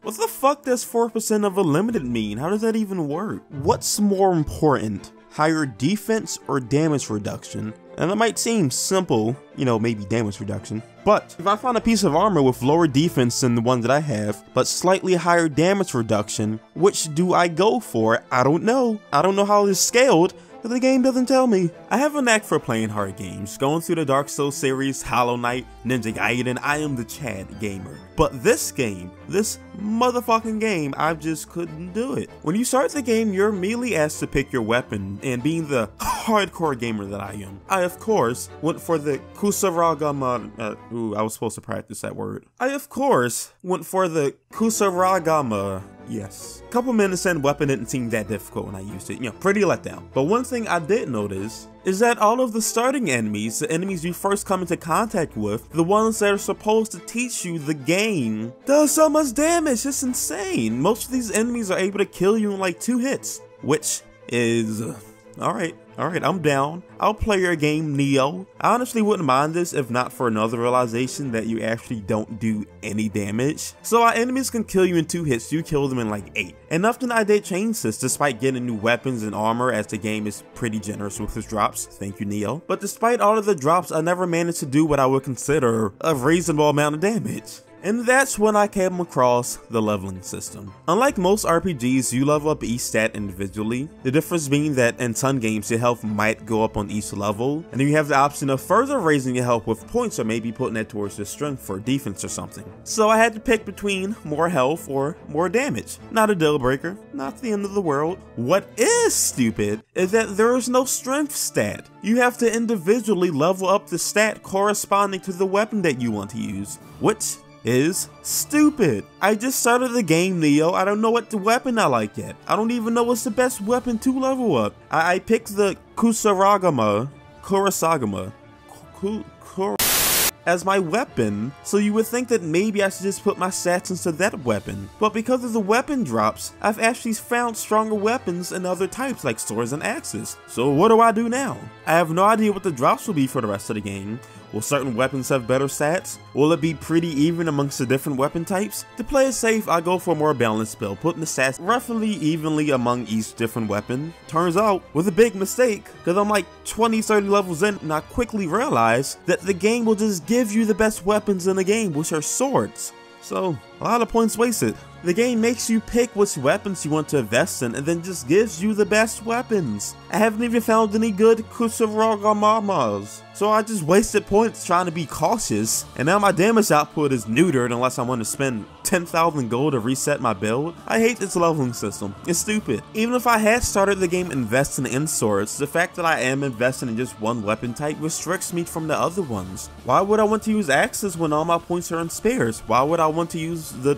What the fuck does 4% of a limited mean? How does that even work? What's more important? Higher defense or damage reduction? And it might seem simple, you know, maybe damage reduction. But if I find a piece of armor with lower defense than the one that I have, but slightly higher damage reduction, which do I go for? I don't know. I don't know how it's scaled, but the game doesn't tell me. I have a knack for playing hard games, going through the Dark Souls series, Hollow Knight, Ninja Gaiden. I am the Chad gamer. But this game, this motherfucking game, I just couldn't do it. When you start the game, you're immediately asked to pick your weapon, and being the hardcore gamer that I am, I of course went for the Kusaragama, I was supposed to practice that word. I of course went for the Kusaragama. Yes. A couple minutes in, weapon didn't seem that difficult when I used it. You know, pretty let down. But one thing I did notice is that all of the starting enemies, the enemies you first come into contact with, the ones that are supposed to teach you the game, does so much damage. It's insane. Most of these enemies are able to kill you in like 2 hits, which is alright, I'm down. I'll play your game, Nioh. I honestly wouldn't mind this if not for another realization that you actually don't do any damage. So our enemies can kill you in 2 hits, you kill them in like 8. And often I did change this despite getting new weapons and armor, as the game is pretty generous with its drops. Thank you, Nioh. But despite all of the drops, I never managed to do what I would consider a reasonable amount of damage. And that's when I came across the leveling system. Unlike most RPGs, you level up each stat individually, the difference being that in some games your health might go up on each level, and then you have the option of further raising your health with points or maybe putting that towards your strength for defense or something. So I had to pick between more health or more damage. Not a deal breaker, not the end of the world. What is stupid is that there is no strength stat. You have to individually level up the stat corresponding to the weapon that you want to use, which is stupid. I just started the game, Nioh. I don't know what the weapon I like yet. I don't even know what's the best weapon to level up. I picked the Kusaragama as my weapon, so you would think that maybe I should just put my stats into that weapon. But because of the weapon drops, I've actually found stronger weapons in other types like swords and axes. So what do I do now? I have no idea what the drops will be for the rest of the game. Will certain weapons have better stats? Will it be pretty even amongst the different weapon types? To play it safe, I go for a more balanced build, putting the stats roughly evenly among each different weapon. Turns out, with a big mistake, because I'm like 20-30 levels in, and I quickly realized that the game will just give you the best weapons in the game, which are swords. So, a lot of points wasted. The game makes you pick which weapons you want to invest in and then just gives you the best weapons. I haven't even found any good Kusaragamamas. So I just wasted points trying to be cautious, and now my damage output is neutered unless I want to spend 10,000 gold to reset my build. I hate this leveling system. It's stupid. Even if I had started the game investing in swords, the fact that I am investing in just one weapon type restricts me from the other ones. Why would I want to use axes when all my points are in spears? Why would I want to use the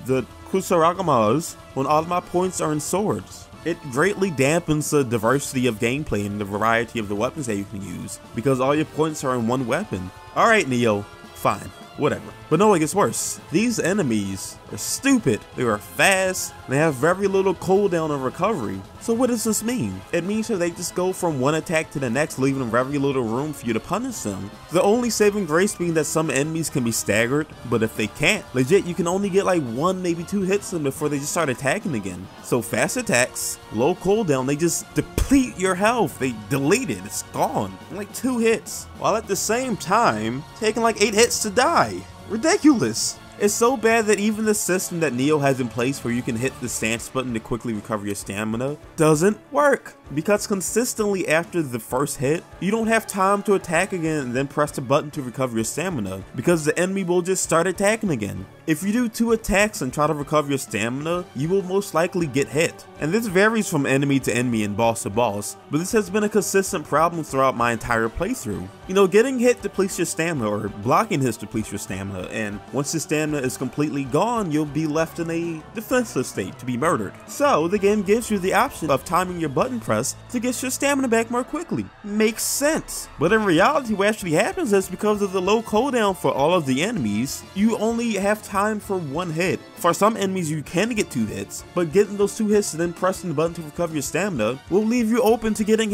Kusaragamas when all of my points are in swords? It greatly dampens the diversity of gameplay and the variety of the weapons that you can use, because all your points are in one weapon. Alright, Nioh, fine, whatever. But no, it gets worse. These enemies are stupid. They are fast, and they have very little cooldown and recovery. So what does this mean? It means that they just go from one attack to the next, leaving very little room for you to punish them. The only saving grace being that some enemies can be staggered, but if they can't, legit, you can only get like 1, maybe 2 hits them before they just start attacking again. So fast attacks, low cooldown, they just deplete your health. They delete it, it's gone in like 2 hits, while at the same time taking like 8 hits to die. Ridiculous. It's so bad that even the system that Nioh has in place where you can hit the stance button to quickly recover your stamina doesn't work. Because consistently after the first hit, you don't have time to attack again and then press the button to recover your stamina, because the enemy will just start attacking again. If you do 2 attacks and try to recover your stamina, you will most likely get hit. And this varies from enemy to enemy and boss to boss, but this has been a consistent problem throughout my entire playthrough. You know, getting hit depletes your stamina, or blocking hits depletes your stamina, and once your stamina is completely gone, you'll be left in a defenseless state to be murdered. So the game gives you the option of timing your button press to get your stamina back more quickly. Makes sense. But in reality, what actually happens is because of the low cooldown for all of the enemies, you only have time for 1 hit. For some enemies, you can get 2 hits, but getting those 2 hits and then pressing the button to recover your stamina will leave you open to getting hit.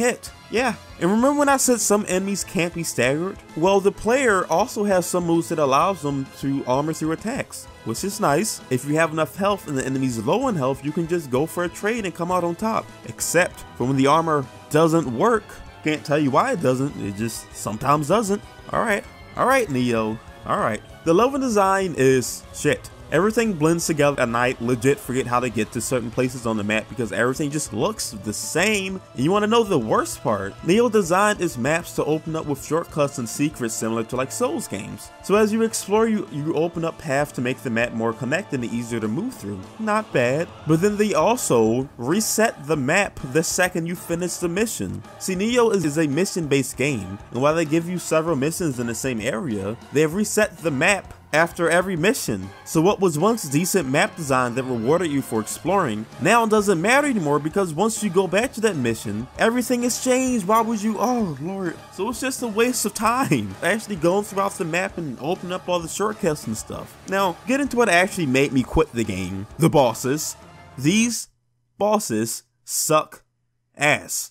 Yeah, and remember when I said some enemies can't be staggered? Well, the player also has some moves that allows them to armor through attacks, which is nice. If you have enough health and the enemy's low in health, you can just go for a trade and come out on top. Except for when the armor doesn't work. Can't tell you why it doesn't, it just sometimes doesn't. Alright, Nioh, alright. The level design is shit. Everything blends together and I legit forget how to get to certain places on the map because everything just looks the same. And you want to know the worst part? Nioh designed its maps to open up with shortcuts and secrets similar to like Souls games. So as you explore, you open up paths to make the map more connected and easier to move through. Not bad. But then they also reset the map the second you finish the mission. See, Nioh is a mission-based game, and while they give you several missions in the same area, they have reset the map after every mission. So what was once decent map design that rewarded you for exploring now doesn't matter anymore because once you go back to that mission, everything has changed. Why would you? Oh lord. So it's just a waste of time actually going throughout the map and opening up all the shortcuts and stuff. Now, get into what actually made me quit the game. The bosses. These bosses suck ass.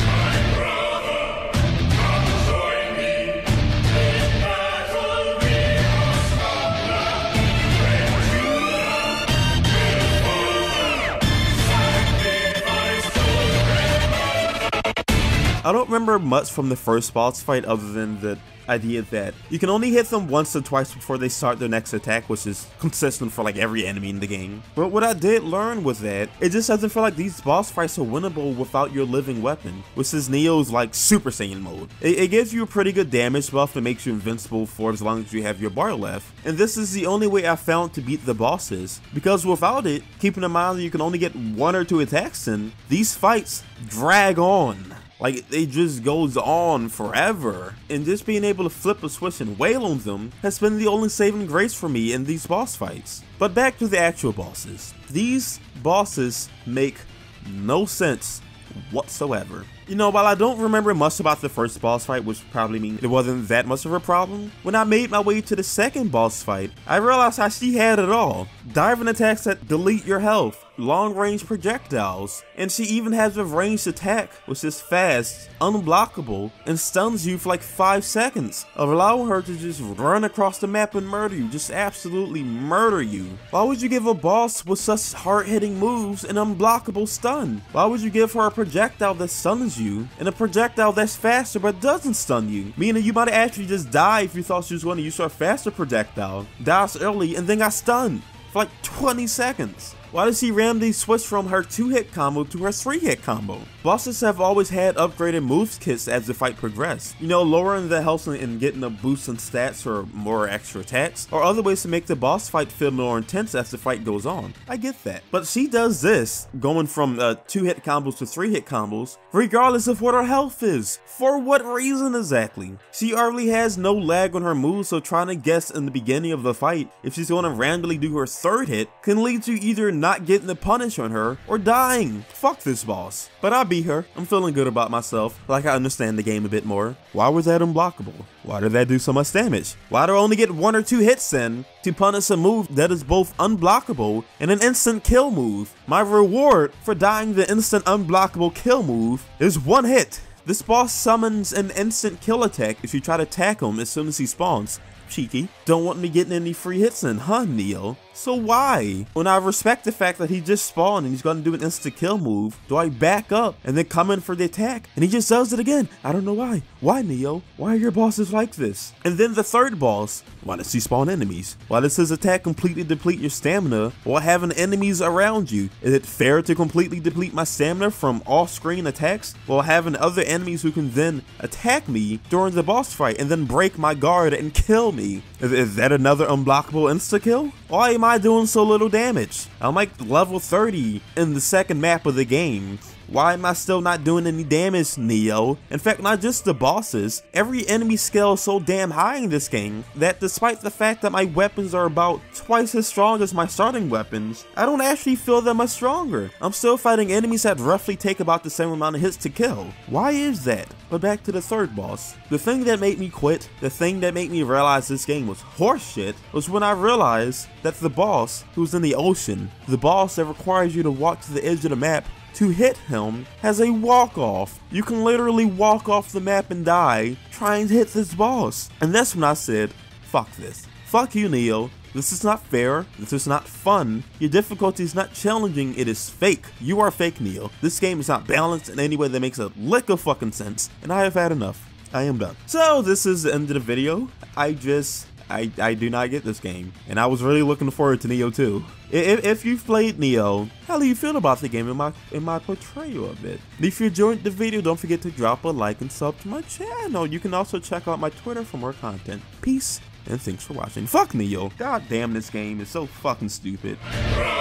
I don't remember much from the first boss fight other than the idea that you can only hit them once or twice before they start their next attack, which is consistent for like every enemy in the game. But what I did learn was that it just doesn't feel like these boss fights are winnable without your living weapon, which is Nioh's like Super Saiyan mode. It gives you a pretty good damage buff that makes you invincible for as long as you have your bar left. And this is the only way I found to beat the bosses, because without it, keeping in mind that you can only get 1 or 2 attacks in, these fights drag on. Like, it just goes on forever. And just being able to flip a switch and wail on them has been the only saving grace for me in these boss fights. But back to the actual bosses. These bosses make no sense whatsoever. You know, while I don't remember much about the first boss fight, which probably means it wasn't that much of a problem, when I made my way to the second boss fight, I realized how she had it all. Diving attacks that delete your health, long-range projectiles, and she even has a ranged attack, which is fast, unblockable, and stuns you for like 5 seconds, allowing her to just run across the map and murder you, just absolutely murder you. Why would you give a boss with such hard-hitting moves an unblockable stun? Why would you give her a projectile that stuns you, and a projectile that's faster but doesn't stun you? Meaning you might actually just die if you thought she was going to use her faster projectile, dies early, and then got stunned for like 20 seconds. Why does she randomly switch from her 2-hit combo to her 3-hit combo? Bosses have always had upgraded moves kits as the fight progressed. You know, lowering the health and getting a boost in stats or more extra attacks, or other ways to make the boss fight feel more intense as the fight goes on. I get that. But she does this, going from 2-hit combos to 3-hit combos, regardless of what her health is. For what reason exactly? She already has no lag on her moves, so trying to guess in the beginning of the fight if she's going to randomly do her 3rd hit can lead to either not getting the punish on her or dying. Fuck this boss. But I beat her. I'm feeling good about myself, like I understand the game a bit more. Why was that unblockable? Why did that do so much damage? Why do I only get 1 or 2 hits in to punish a move that is both unblockable and an instant kill move? My reward for dying the instant unblockable kill move is 1 hit. This boss summons an instant kill attack if you try to attack him as soon as he spawns. Cheeky. Don't want me getting any free hits in, huh, Nioh? So why? When I respect the fact that he just spawned and he's gonna do an instant kill move, do I back up and then come in for the attack? And he just does it again. I don't know why. Why, Nioh? Why are your bosses like this? And then the third boss, why does he spawn enemies? Why does his attack completely deplete your stamina while having enemies around you? Is it fair to completely deplete my stamina from off-screen attacks while having other enemies who can then attack me during the boss fight and then break my guard and kill me? Is that another unblockable insta-kill? Why am I doing so little damage? I'm like level 30 in the second map of the game. Why am I still not doing any damage, Nioh? In fact, not just the bosses, every enemy scale is so damn high in this game that despite the fact that my weapons are about twice as strong as my starting weapons, I don't actually feel that much stronger. I'm still fighting enemies that roughly take about the same amount of hits to kill. Why is that? But back to the third boss. The thing that made me quit, the thing that made me realize this game was horseshit, was when I realized that the boss who's in the ocean, the boss that requires you to walk to the edge of the map, to hit him has a walk-off. You can literally walk off the map and die trying to hit this boss. And that's when I said, fuck this. Fuck you, Nioh. This is not fair. This is not fun. Your difficulty is not challenging. It is fake. You are fake, Nioh. This game is not balanced in any way that makes a lick of fucking sense. And I have had enough. I am done. So this is the end of the video. I do not get this game. And I was really looking forward to Nioh 2. If you've played Nioh, how do you feel about the game in my portrayal of it? And if you enjoyed the video, don't forget to drop a like and sub to my channel. You can also check out my Twitter for more content. Peace. And thanks for watching. Fuck Nioh. God damn, this game is so fucking stupid.